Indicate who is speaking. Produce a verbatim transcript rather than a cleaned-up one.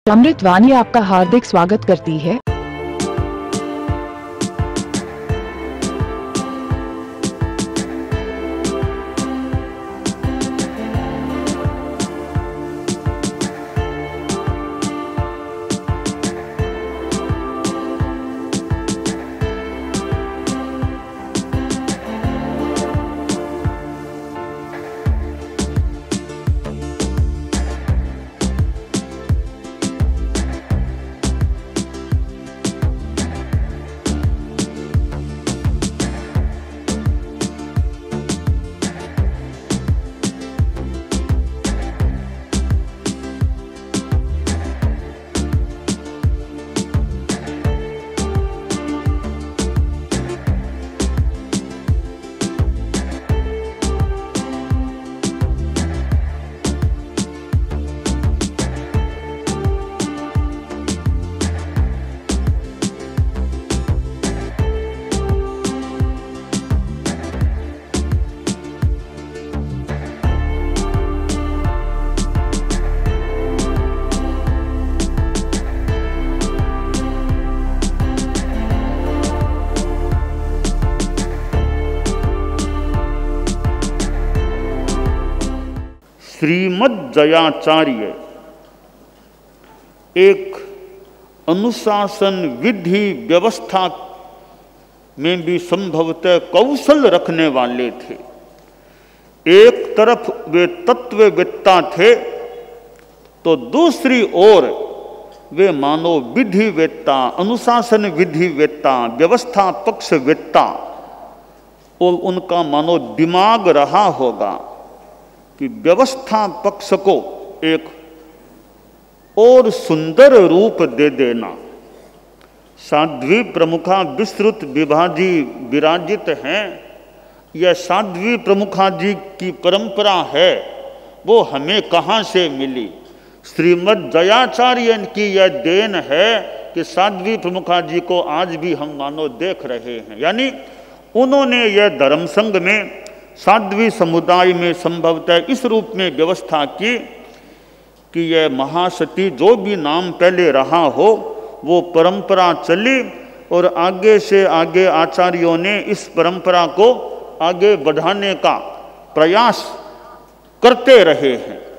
Speaker 1: अमृतवाणी आपका हार्दिक स्वागत करती है।
Speaker 2: श्रीमद्जयाचार्य एक अनुशासन विधि व्यवस्था में भी संभवतः कौशल रखने वाले थे। एक तरफ वे तत्ववेत्ता थे तो दूसरी ओर वे मानो विधिवेत्ता, अनुशासन विधिवेत्ता, व्यवस्था पक्षवेत्ता, और उनका मानो दिमाग रहा होगा कि व्यवस्था पक्ष को एक और सुंदर रूप दे देना। साध्वी प्रमुखा विस्तृत विभाजी विराजित हैं। यह साध्वी प्रमुखा जी की परंपरा है, वो हमें कहाँ से मिली? श्रीमद्जयाचार्य की यह देन है कि साध्वी प्रमुखा जी को आज भी हम मानो देख रहे हैं। यानी उन्होंने यह धर्म संघ में साध्वी समुदाय में संभवतः इस रूप में व्यवस्था की कि यह महासती जो भी नाम पहले रहा हो वो परंपरा चली और आगे से आगे आचार्यों ने इस परंपरा को आगे बढ़ाने का प्रयास करते रहे हैं।